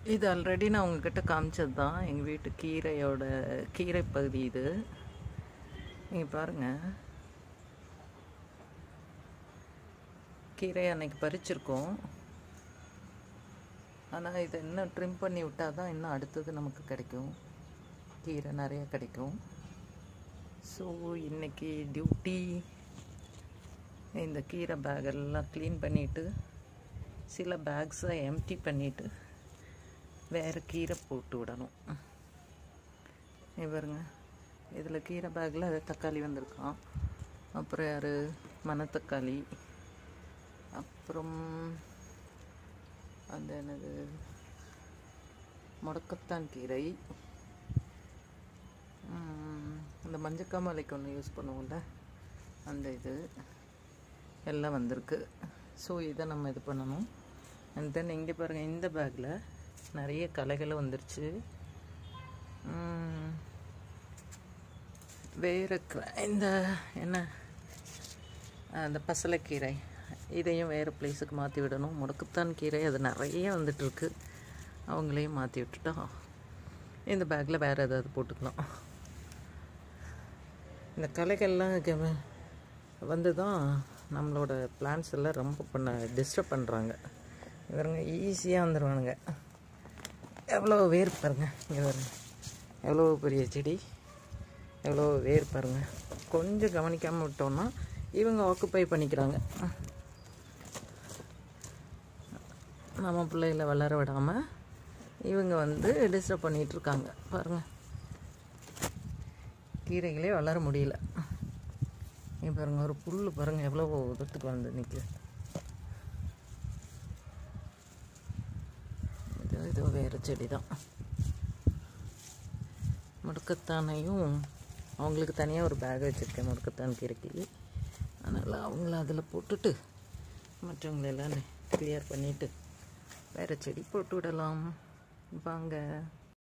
இது ஆல்ரெடி நான் உங்ககிட்ட காமிச்சது தான் எங்கள் வீட்டு கீரை பகுதி இது. நீங்கள் பாருங்கள், கீரை அன்னைக்கு பறிச்சிருக்கோம். ஆனால் இதை இன்னும் ட்ரிம் பண்ணி விட்டால் தான் இன்னும் அடுத்தது நமக்கு கிடைக்கும், கீரை நிறைய கிடைக்கும். ஸோ இன்றைக்கி டியூட்டி இந்த கீரை பேக்கெல்லாம் க்ளீன் பண்ணிவிட்டு சில பேக்ஸை எம்டி பண்ணிவிட்டு வேறு கீரை போட்டு விடணும். பாருங்க, இதில் கீரை பேக்கில் தக்காளி வந்திருக்கான், அப்புறம் யார் மணத்தக்காளி, அப்புறம் அந்த என்னது முடக்கத்தான் கீரை, அந்த மஞ்சக்காமலைக்கு ஒன்று யூஸ் பண்ணுவோம்ல அந்த இது எல்லாம் வந்திருக்கு. ஸோ இதை நம்ம இது பண்ணணும். அண்ட் தென் இங்கே பாருங்கள், இந்த பேக்கில் நிறைய களைகளும் வந்துருச்சு. வேறு இந்த என்ன அந்த பசலைக்கீரை இதையும் வேறு பிளேஸுக்கு மாற்றி விடணும். முடக்கத்தான் கீரை அது நிறைய வந்துட்டுருக்கு, அவங்களையும் மாற்றி விட்டுட்டா இந்த பேக்கில் வேறு ஏதாவது போட்டுக்கலாம். இந்த களைகள்லாம் வந்து தான் நம்மளோட பிளான்ஸ் எல்லாம் ரொம்ப டிஸ்டர்ப் பண்ணுறாங்க. இவருங்க ஈஸியாக வந்துடுவானுங்க. எவ்வளோ வேர் பாருங்கள், இங்கே பாருங்க, எவ்வளோ பெரிய செடி, எவ்வளோ வேர் பாருங்கள். கொஞ்சம் கவனிக்காமல் விட்டோம்னா இவங்க ஆக்குப்பை பண்ணிக்கிறாங்க. நம்ம பிள்ளைகளை வளர விடாமல் இவங்க வந்து டிஸ்டர்ப் பண்ணிகிட்ருக்காங்க. பாருங்கள், கீரைகளே வளர முடியல. இங்கே பாருங்கள், ஒரு புல் பாருங்கள் எவ்வளோ தூரத்துக்கு வந்து நிற்குது. இது வேறு செடி தான். முடக்கத்தானையும் அவங்களுக்கு தனியாக ஒரு பேக் வச்சுருக்கேன் முடக்கத்தான் கீரைக்கு. அதனால் அவங்கள அதில் போட்டுட்டு மற்றவங்களெல்லாம் கிளியர் பண்ணிவிட்டு வேறு செடி போட்டு விடலாம் வாங்க.